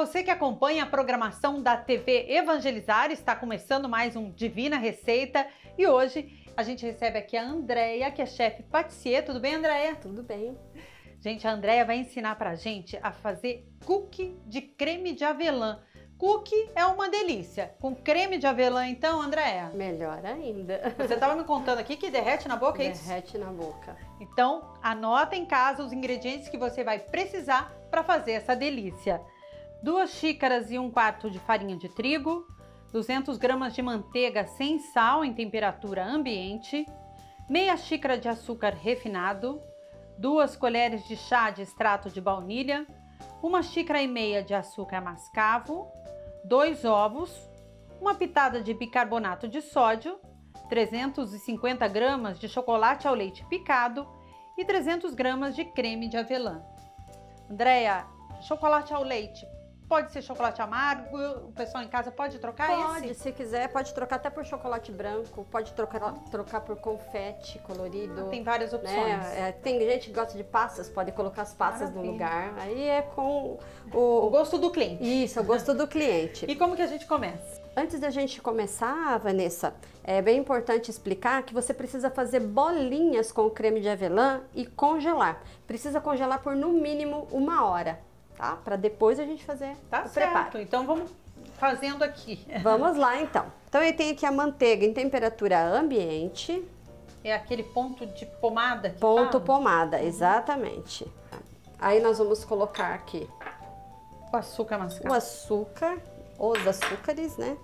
você que acompanha a programação da TV Evangelizar, está começando mais um Divina Receita e hoje a gente recebe aqui a Andréia, que é chefe patissier. Tudo bem, Andréia? Tudo bem. Gente, a Andréia vai ensinar pra gente a fazer cookie de creme de avelã. Cookie é uma delícia. Com creme de avelã, então, Andréia? Melhor ainda. Você estava me contando aqui que derrete na boca, é isso? Derrete na boca. Então, anota em casa os ingredientes que você vai precisar para fazer essa delícia. 2 xícaras e 1/4 de farinha de trigo, 200 gramas de manteiga sem sal em temperatura ambiente, meia xícara de açúcar refinado, 2 colheres de chá de extrato de baunilha, 1,5 xícaras de açúcar mascavo, 2 ovos, uma pitada de bicarbonato de sódio, 350 gramas de chocolate ao leite picado e 300 gramas de creme de avelã. Andréia, chocolate ao leite, pode ser chocolate amargo? O pessoal em casa pode trocar esse? Pode, se quiser, pode trocar até por chocolate branco, pode trocar por confete colorido. Tem várias opções. Né? Tem gente que gosta de passas, pode colocar as passas no lugar. Aí é com o gosto do cliente. Isso, o gosto do cliente. E como que a gente começa? Antes da gente começar, Vanessa, é bem importante explicar que você precisa fazer bolinhas com o creme de avelã e congelar. Precisa congelar por no mínimo 1 hora, tá? Para depois a gente fazer o preparo. Então vamos fazendo aqui. Vamos lá então. Então eu tenho aqui a manteiga em temperatura ambiente. É aquele ponto de pomada? Ponto pomada, exatamente. Aí nós vamos colocar aqui o açúcar mascavo. O açúcar, os açúcares, né?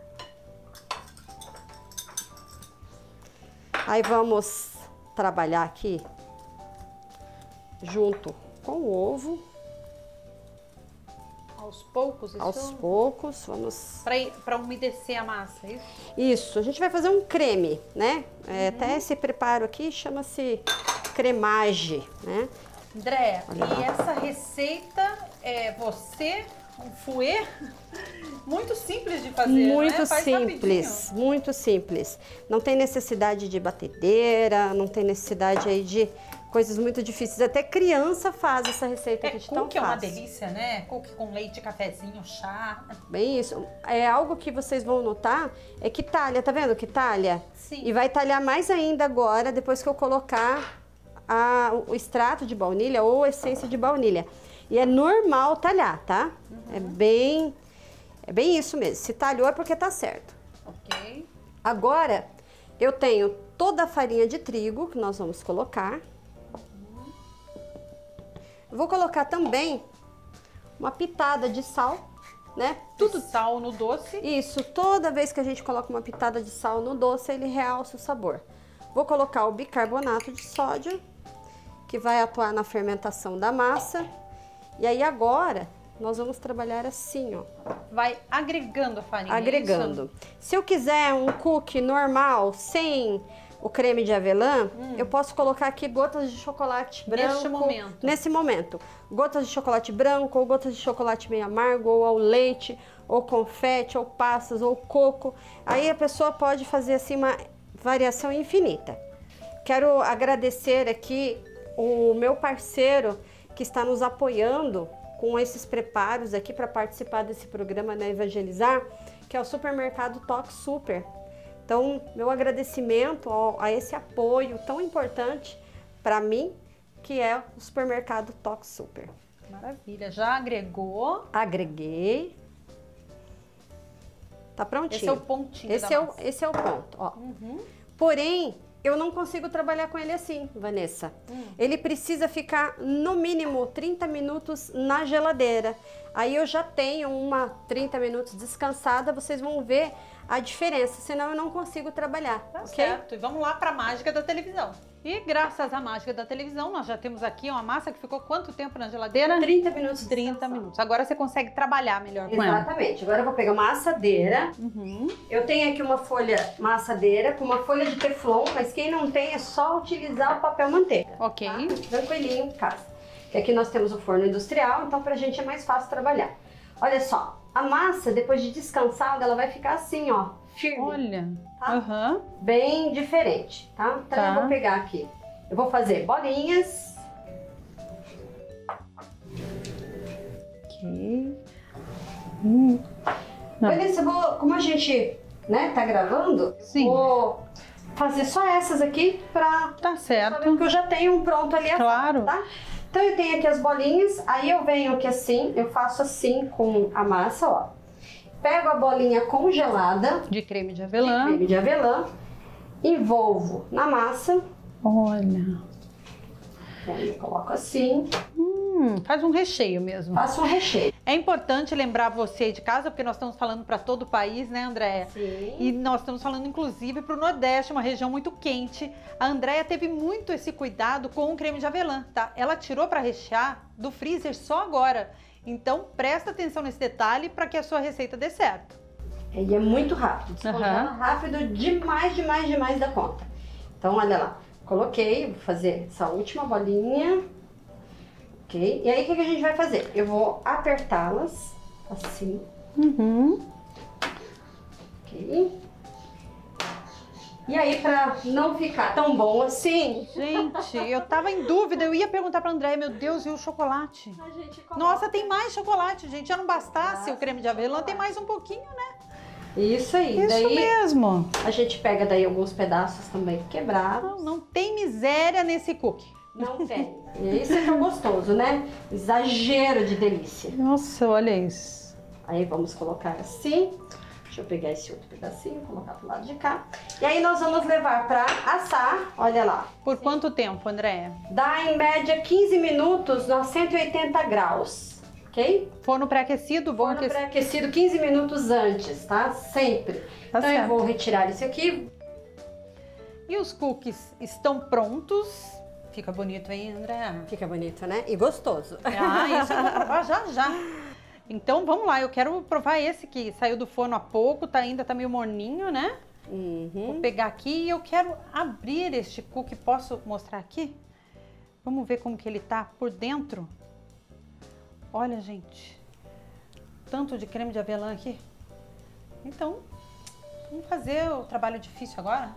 Aí vamos trabalhar aqui junto com o ovo. Aos poucos? Isso? Aos poucos, vamos... Para umedecer a massa, é isso? Isso, a gente vai fazer um creme, né? Até esse preparo aqui chama-se cremage, né? Andréia, e essa receita é um fouet muito simples de fazer, muito né? simples, muito simples. Não tem necessidade de batedeira, não tem necessidade aí de coisas muito difíceis. Até criança faz essa receita aqui de tão fácil. Cookie é uma delícia, né? Cookie com leite, cafezinho, chá. Bem isso. É algo que vocês vão notar, é que talha, tá vendo que talha? Sim. E vai talhar mais ainda agora, depois que eu colocar o extrato de baunilha ou essência de baunilha. E é normal talhar, tá? É bem isso mesmo. Se talhou é porque tá certo. Ok. Agora, eu tenho toda a farinha de trigo que nós vamos colocar. Vou colocar também uma pitada de sal, né? Tudo sal no doce. Isso, toda vez que a gente coloca uma pitada de sal no doce, ele realça o sabor. Vou colocar o bicarbonato de sódio, que vai atuar na fermentação da massa. E aí agora, nós vamos trabalhar assim, ó. Vai agregando a farinha. Agregando. Se eu quiser um cookie normal, sem o creme de avelã, eu posso colocar aqui gotas de chocolate branco. Nesse momento. Gotas de chocolate branco, ou gotas de chocolate meio amargo, ou ao leite, ou confete, ou passas, ou coco. Aí a pessoa pode fazer assim uma variação infinita. Quero agradecer aqui o meu parceiro que está nos apoiando com esses preparos aqui para participar desse programa na Evangelizar, que é o supermercado Toque Super. Então, meu agradecimento a esse apoio tão importante para mim, que é o supermercado Toque Super. Maravilha, já agregou? Agreguei. Tá prontinho. Esse é o pontinho Esse é o ponto, ó. Porém, eu não consigo trabalhar com ele assim, Vanessa. Ele precisa ficar no mínimo 30 minutos na geladeira. Aí eu já tenho 30 minutos descansada, vocês vão ver a diferença, senão eu não consigo trabalhar, tá ok? Certo, e vamos lá para a mágica da televisão. E graças à mágica da televisão, nós já temos aqui uma massa que ficou quanto tempo na geladeira? 30 minutos. 30 minutos. Agora você consegue trabalhar melhor com ela. Exatamente. Agora eu vou pegar uma assadeira. Eu tenho aqui uma assadeira com uma folha de teflon, mas quem não tem é só utilizar o papel manteiga. Ok. Tá? Tranquilinho em casa. Que aqui nós temos o forno industrial, então pra gente é mais fácil trabalhar. Olha só, a massa, depois de descansada, ela vai ficar assim, ó, firme. Olha. Tá? Bem diferente, tá? Então eu vou pegar aqui. Eu vou fazer bolinhas. Ok. Vanessa, como a gente, né, tá gravando, sim, vou fazer só essas aqui pra... Tá certo. Porque eu já tenho um pronto ali. Claro. Tá? Então eu tenho aqui as bolinhas, aí eu venho aqui assim, eu faço assim com a massa, ó. Pego a bolinha congelada de creme de avelã, envolvo na massa. Olha. Aí eu coloco assim. Faz um recheio mesmo. Faço um recheio. É importante lembrar você aí de casa, porque nós estamos falando para todo o país, né, Andréia? Sim. E nós estamos falando, inclusive, para o Nordeste, uma região muito quente. A Andréia teve muito esse cuidado com o creme de avelã, tá? Ela tirou para rechear do freezer só agora. Então, presta atenção nesse detalhe para que a sua receita dê certo. E é muito rápido. Descongela rápido demais da conta. Então, olha lá. Coloquei, vou fazer essa última bolinha. Ok? E aí, o que a gente vai fazer? Eu vou apertá-las assim. Ok? E aí, pra não ficar tão bom assim... Gente, eu tava em dúvida, eu ia perguntar pra Andréia, meu Deus, e o chocolate? Nossa, tem mais chocolate, gente. Já não bastasse o creme de avelã, tem mais um pouquinho, né? Isso aí. Isso daí, mesmo. A gente pega daí alguns pedaços também quebrados. Não tem miséria nesse cookie. Não tem. E isso é tão gostoso, né? Exagero de delícia. Nossa, olha isso. Aí vamos colocar assim. Deixa eu pegar esse outro pedacinho, colocar pro lado de cá. E aí nós vamos levar pra assar, olha lá. Por quanto tempo, Andréia? Dá em média 15 minutos a 180 graus, ok? Forno pré-aquecido, bom aquecido. Forno pré-aquecido 15 minutos antes, tá? Sempre. Tá então certo. Eu vou retirar isso aqui. E os cookies estão prontos. Fica bonito, hein, Andréia? Fica bonito, né? E gostoso. Ah, isso eu vou provar já. Então, vamos lá. Eu quero provar esse que saiu do forno há pouco, ainda tá meio morninho, né? Vou pegar aqui e eu quero abrir este cookie. Posso mostrar aqui? Vamos ver como que ele tá por dentro. Olha, gente. Tanto de creme de avelã aqui. Então, vamos fazer o trabalho difícil agora.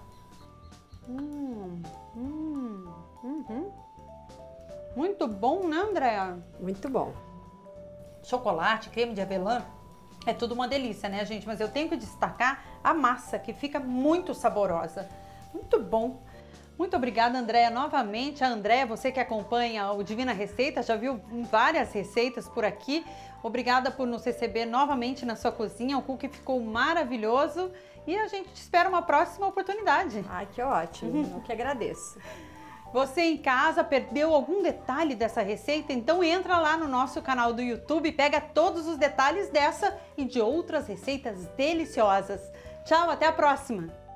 Muito bom, né, Andréia? Muito bom. Chocolate, creme de avelã, é tudo uma delícia, né, gente? Mas eu tenho que destacar a massa, que fica muito saborosa. Muito bom. Muito obrigada, Andréia, novamente. A Andréia, você que acompanha o Divina Receita, já viu várias receitas por aqui. Obrigada por nos receber novamente na sua cozinha. O cookie ficou maravilhoso e a gente te espera uma próxima oportunidade. Ai, que ótimo. Eu que agradeço. Você em casa perdeu algum detalhe dessa receita? Então entra lá no nosso canal do YouTube e pega todos os detalhes dessa e de outras receitas deliciosas. Tchau, até a próxima!